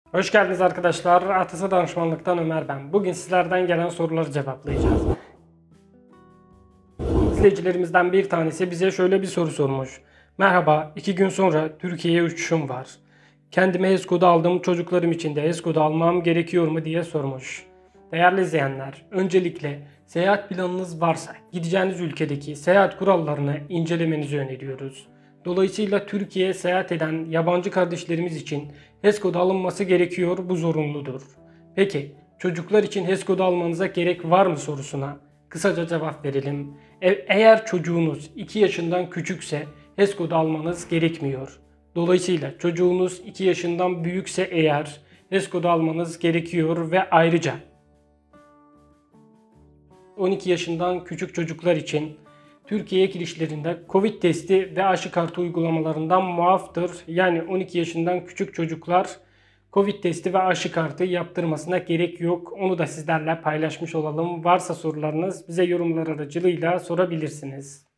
Hoş geldiniz arkadaşlar. Atası Danışmanlık'tan Ömer ben. Bugün sizlerden gelen soruları cevaplayacağız. İzleyicilerimizden bir tanesi bize şöyle bir soru sormuş. Merhaba, 2 gün sonra Türkiye'ye uçuşum var. Kendime HES kodu aldım, çocuklarım için de HES kodu almam gerekiyor mu diye sormuş. Değerli izleyenler, öncelikle seyahat planınız varsa gideceğiniz ülkedeki seyahat kurallarını incelemenizi öneriyoruz. Dolayısıyla Türkiye'ye seyahat eden yabancı kardeşlerimiz için HES kodu alınması gerekiyor, bu zorunludur. Peki, çocuklar için HES kodu almanıza gerek var mı sorusuna kısaca cevap verelim. Eğer çocuğunuz 2 yaşından küçükse HES kodu almanız gerekmiyor. Dolayısıyla çocuğunuz 2 yaşından büyükse eğer HES kodu almanız gerekiyor ve ayrıca 12 yaşından küçük çocuklar için Türkiye'ye girişlerinde Covid testi ve aşı kartı uygulamalarından muaftır. Yani 12 yaşından küçük çocuklar Covid testi ve aşı kartı yaptırmasına gerek yok. Onu da sizlerle paylaşmış olalım. Varsa sorularınız bize yorumlar aracılığıyla sorabilirsiniz.